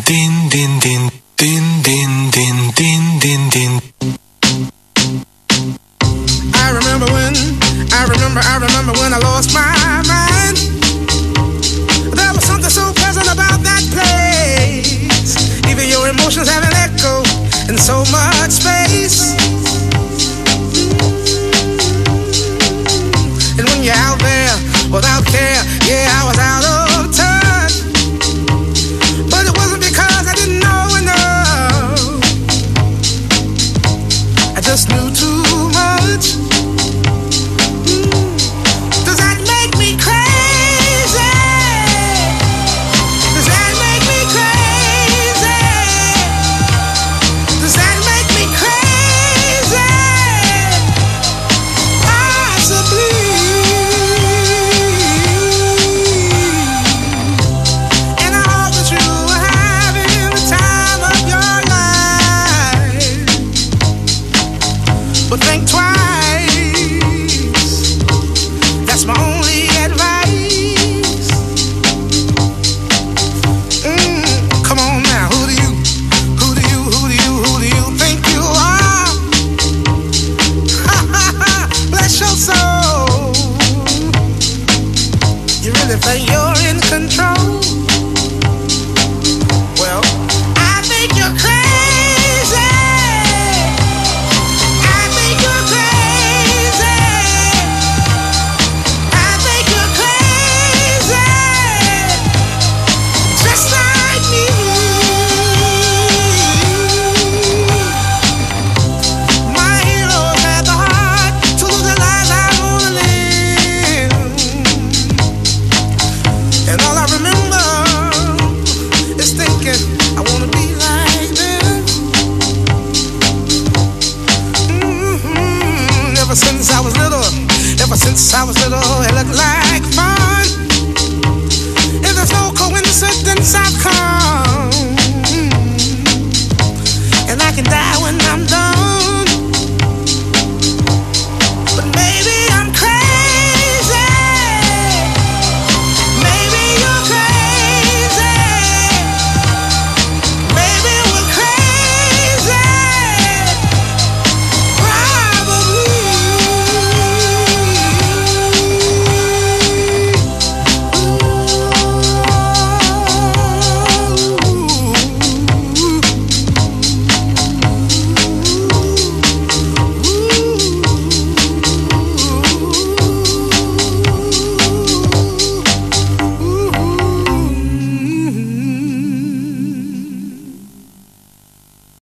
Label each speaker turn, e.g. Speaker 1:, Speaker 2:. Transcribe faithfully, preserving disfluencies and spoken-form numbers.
Speaker 1: din din din din din din din din din.
Speaker 2: I remember when, I remember, I remember when I lost my mind. There was something so pleasant about that place. Even your emotions have an echo in so much space. And when you're out there without care, yeah, I was out of touch. But it wasn't because I didn't know enough. I just knew too much. Does that make me crazy? Does that make me crazy? Does that make me crazy? Possibly. And I hope that you are having the time of your life. But think twice. That's my only advice. Mm, come on now, who do you, who do you, who do you, who do you think you are? Bless your soul. You really think you're in control? Well, I think you're crazy. I think you're crazy. I think you're crazy. Just like me. My heroes had the heart to lose their lives out on the limb. And all I remember is thinking,